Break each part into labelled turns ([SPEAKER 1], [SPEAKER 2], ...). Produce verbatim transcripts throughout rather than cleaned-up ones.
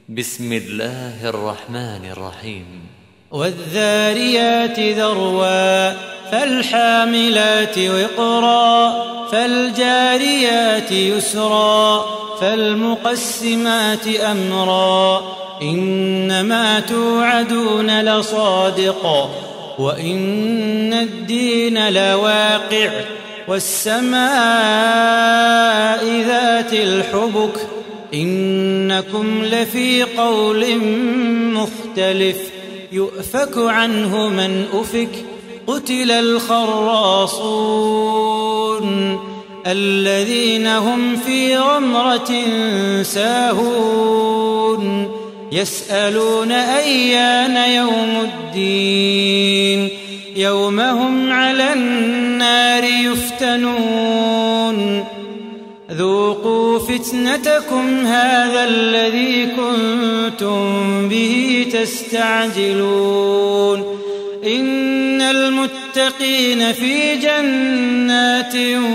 [SPEAKER 1] بسم الله الرحمن الرحيم.
[SPEAKER 2] والذاريات ذروا فالحاملات وقرا فالجاريات يسرا فالمقسمات أمرا إنما توعدون لصادق وإن الدين لواقع والسماء ذات الحبك إنكم لفي قول مختلف يؤفك عنه من أفك قتل الخراصون الذين هم في غمرة ساهون يسألون أيان يوم الدين يوم هم على النار يفتنون ذوقوا فتنتكم هذا الذي كنتم به تستعجلون إن المتقين في جنات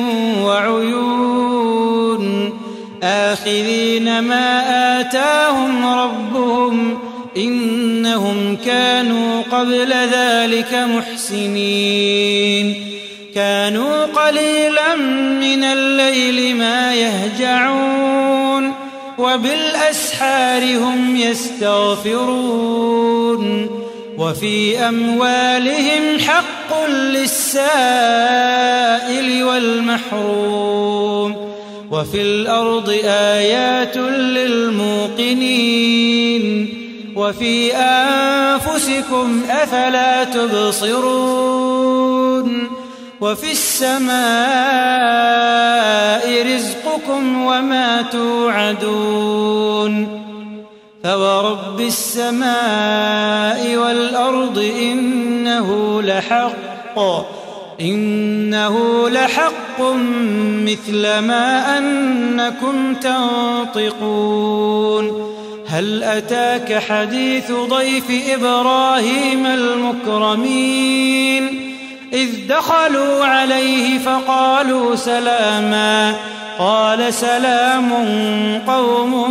[SPEAKER 2] وعيون آخذين ما آتاهم ربهم إنهم كانوا قبل ذلك محسنين كانوا قليلا من الليل ما يهجعون وبالأسحار هم يستغفرون وفي أموالهم حق للسائل والمحروم وفي الأرض آيات للموقنين وفي أنفسكم أفلا تبصرون وفي السماء رزقكم وما توعدون فورب السماء والأرض إنه لحق إنه لحق مثل ما أنكم تنطقون هل أتاك حديث ضيف إبراهيم المكرمين إذ دخلوا عليه فقالوا سلاما قال سلام قوم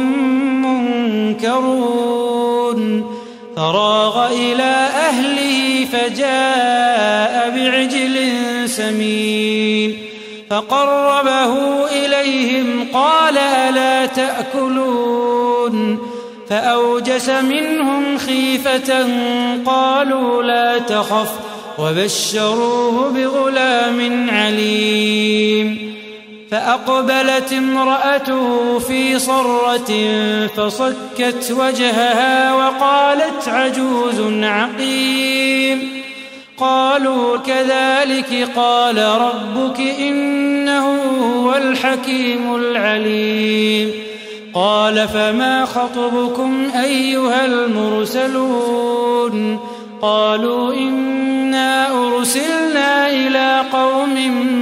[SPEAKER 2] منكرون فراغ إلى أهله فجاء بعجل سمين فقربه إليهم قال ألا تأكلون فأوجس منهم خيفة قالوا لا تخف وبشروه بغلام عليم فأقبلت امرأته في صرة فصكت وجهها وقالت عجوز عقيم قالوا كذلك قال ربك إنه هو الحكيم العليم قال فما خطبكم أيها المرسلون قالوا إنا أرسلنا إلى قوم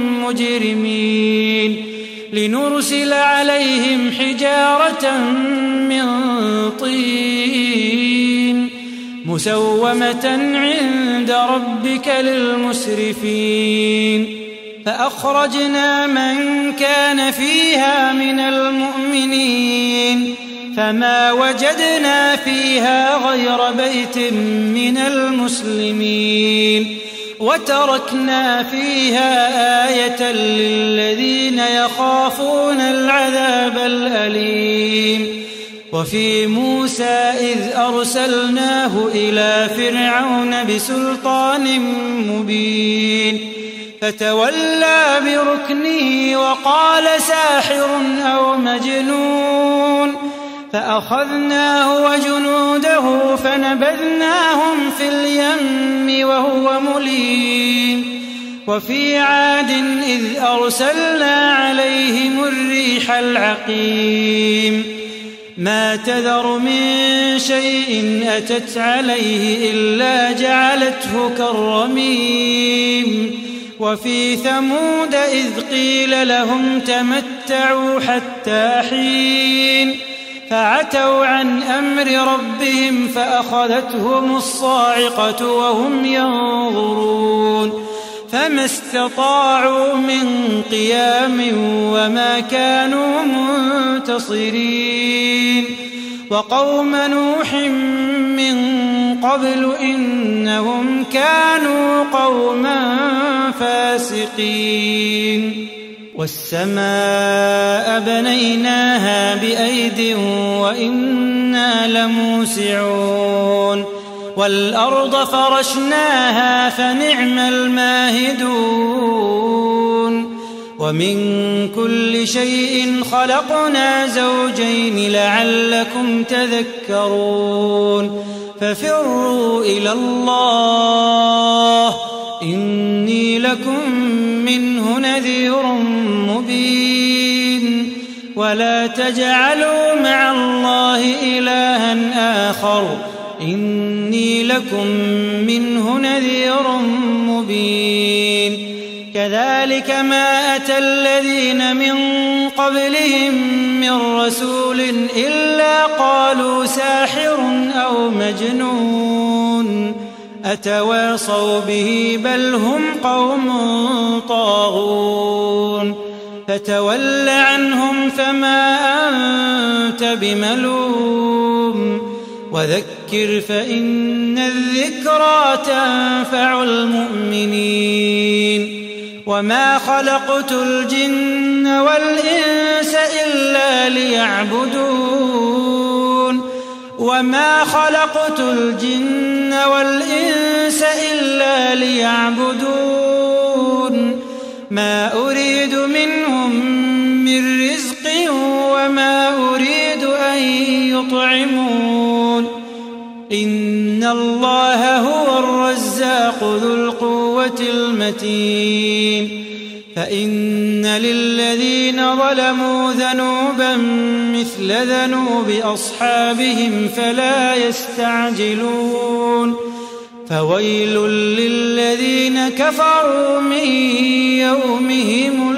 [SPEAKER 2] مجرمين لنرسل عليهم حجارة من طين مسومة عند ربك للمسرفين فأخرجنا من كان فيها من المؤمنين فما وجدنا فيها غير بيت من المسلمين وتركنا فيها آية للذين يخافون العذاب الأليم وفي موسى إذ أرسلناه إلى فرعون بسلطان مبين فتولى بركنه وقال ساحر أو مجنون فأخذناه وجنوده فنبذناهم في اليم وهو مليم وفي عاد إذ أرسلنا عليهم الريح العقيم ما تذر من شيء أتت عليه إلا جعلته كالرميم وفي ثمود إذ قيل لهم تمتعوا حتى حين فعتوا عن أمر ربهم فأخذتهم الصاعقة وهم ينظرون فما استطاعوا من قيام وما كانوا منتصرين وقوم نوح من قبل إنهم كانوا قوما فاسقين والسماء بنيناها بأيد وإنا لموسعون والأرض فرشناها فنعم الماهدون ومن كل شيء خلقنا زوجين لعلكم تذكرون ففروا إلى الله إني لكم منه نذير مبين ولا تجعلوا مع الله إلها آخر إني لكم منه نذير مبين كذلك ما أتى الذين من قبلهم من رسول إلا قالوا ساحر أو مجنون أتواصوا به بل هم قوم طاغون فتول عنهم فما أنت بملوم وذكر فإن الذكرى تنفع المؤمنين وما خلقت الجن والإنس إلا ليعبدون وما خلقت الجن والإنس إلا ليعبدون ما أريد منهم من رزق وما أريد أن يطعمون إن الله هو الرزاق ذو القوة المتين فإن للذين ظلموا ذنوبا مثل ذنوب أصحابهم فلا يستعجلون فويل للذين كفروا من يومهم